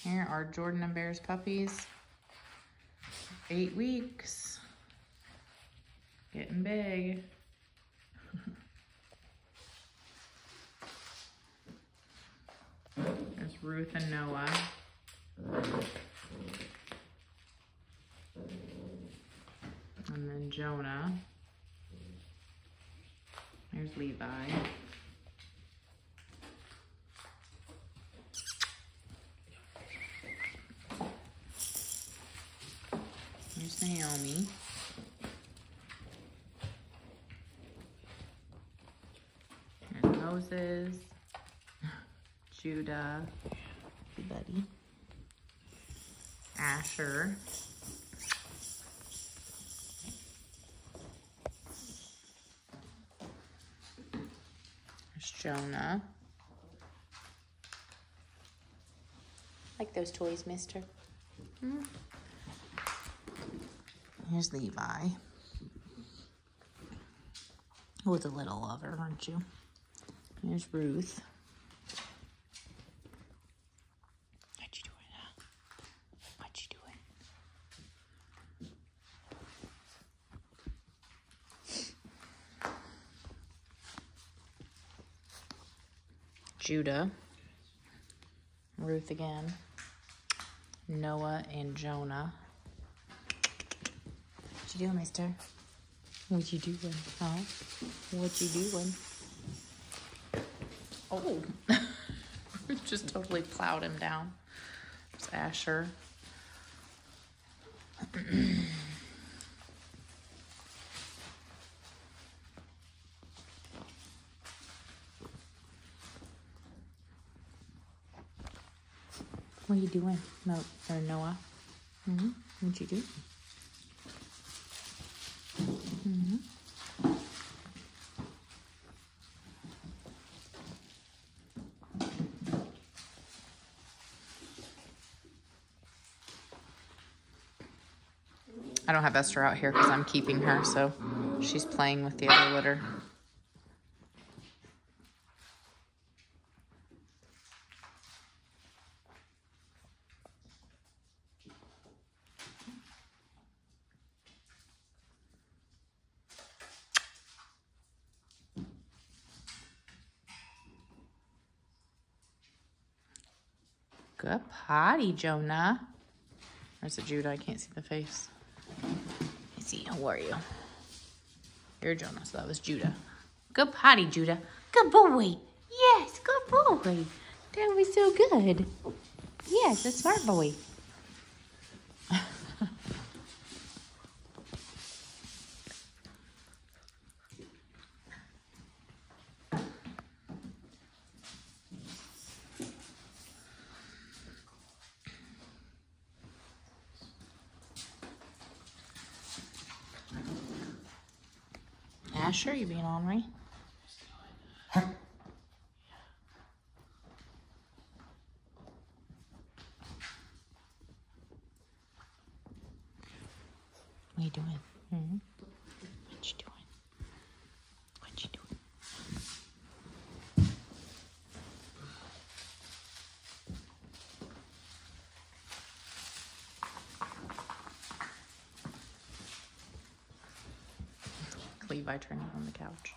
Here are Jordan and Bear's puppies. 8 weeks. Getting big. There's Ruth and Noah. And then Jonah. There's Levi. There's Naomi. There's Moses. Judah. Hey, buddy. Asher. There's Jonah. Like those toys, mister. Hmm. Here's Levi. With a little lover, aren't you? Here's Ruth. What you doing, huh? What you doing? Judah. Ruth again. Noah and Jonah. What you doing, mister? What you doing, huh? What you doing? Oh, just totally plowed him down. There's Asher. What are you doing? No, or Noah? What you doing? I don't have Esther out here because I'm keeping her, so she's playing with the other litter. Good potty, Jonah. There's a Judah. I can't see the face. Let's see. How are you? You're Jonah, so that was Judah. Good potty, Judah. Good boy. Yes, good boy. That was so good. Yes, a smart boy. Asher, you being ornery? What are you doing? What you doing? What you doing? Levi turning on the couch.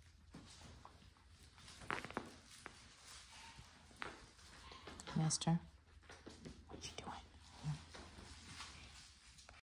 Mister.